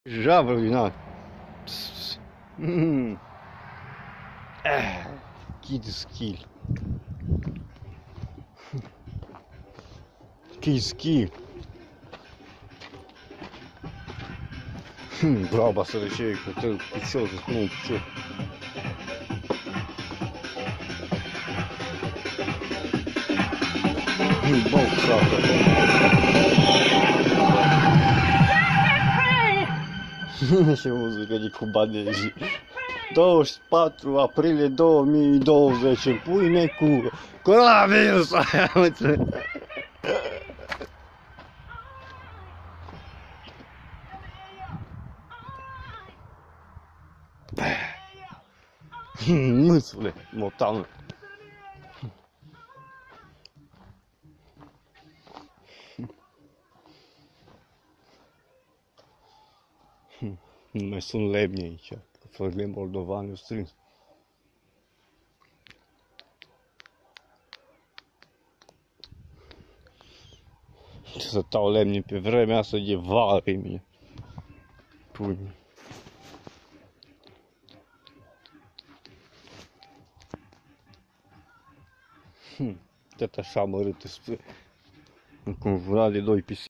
Žabro vinat. Kid skill. Kid skill. Baba sărăcie, cu tău picior, să spunem picior. Boxată. Și muzică de cubanezi. 24 aprilie 2020, în pui mei cu coronavirus, aia am înțeles. Mâțule, motanul. Nu mai sunt lemni aici, că fără moldovani o strâns. Să tau lemni pe vremea asta de vară pe mine. Pui. Tot așa mărâtă spre înconjurat de doi pisici.